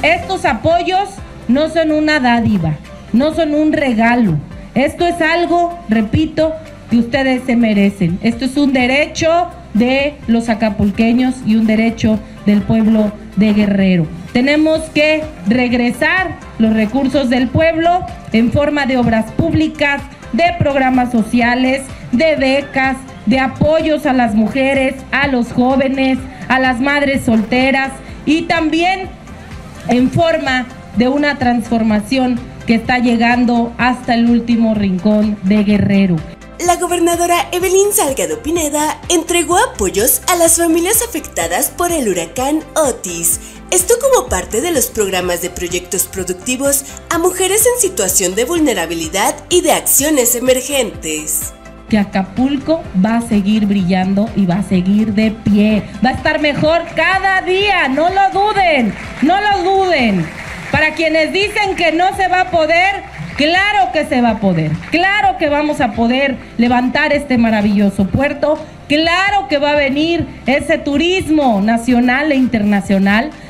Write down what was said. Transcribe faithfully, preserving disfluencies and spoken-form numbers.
Estos apoyos no son una dádiva, no son un regalo. Esto es algo, repito, que ustedes se merecen. Esto es un derecho de los acapulqueños y un derecho del pueblo de Guerrero. Tenemos que regresar los recursos del pueblo en forma de obras públicas, de programas sociales, de becas, de apoyos a las mujeres, a los jóvenes, a las madres solteras y también en forma de una transformación que está llegando hasta el último rincón de Guerrero. La gobernadora Evelyn Salgado Pineda entregó apoyos a las familias afectadas por el huracán Otis. Esto como parte de los programas de proyectos productivos a mujeres en situación de vulnerabilidad y de acciones emergentes. Que Acapulco va a seguir brillando y va a seguir de pie. Va a estar mejor cada día, no lo duden, no lo duden. Para quienes dicen que no se va a poder, claro que se va a poder. Claro que vamos a poder levantar este maravilloso puerto. Claro que va a venir ese turismo nacional e internacional.